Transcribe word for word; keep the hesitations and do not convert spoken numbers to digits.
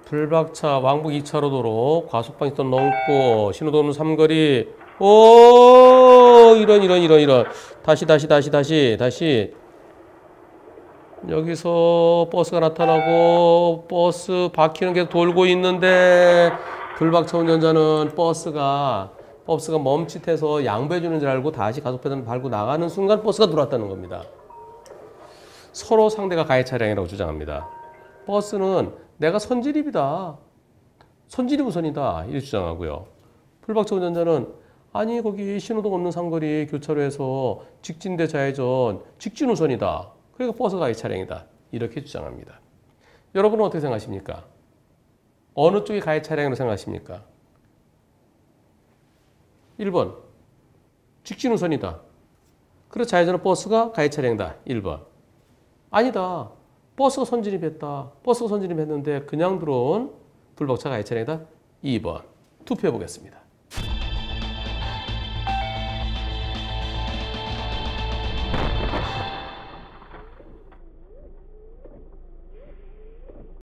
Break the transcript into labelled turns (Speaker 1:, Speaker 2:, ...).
Speaker 1: 불박차 왕복 이 차로 도로 과속방지턱 넘고 신호등 없는 삼거리. 오 이런 이런 이런 이런 다시 다시 다시 다시 다시 여기서 버스가 나타나고 버스 바퀴는 계속 돌고 있는데 불박차 운전자는 버스가 버스가 멈칫해서 양보해주는 줄 알고 다시 가속페달 밟고 나가는 순간 버스가 들어왔다는 겁니다. 서로 상대가 가해 차량이라고 주장합니다. 버스는 내가 선진입이다. 선진입 우선이다. 이렇게 주장하고요. 불박차 운전자는 아니 거기 신호등 없는 상거리 교차로에서 직진대 좌회전 직진 우선이다. 그러니까 버스가 가해 차량이다. 이렇게 주장합니다. 여러분은 어떻게 생각하십니까? 어느 쪽이 가해 차량으로 생각하십니까? 일 번 직진 우선이다. 그래서 좌회전은 버스가 가해 차량이다. 일 번 아니다. 버스가 선진입했다. 버스가 선진입했는데 그냥 들어온 불박차 가해 차량이다. 이 번 투표해 보겠습니다.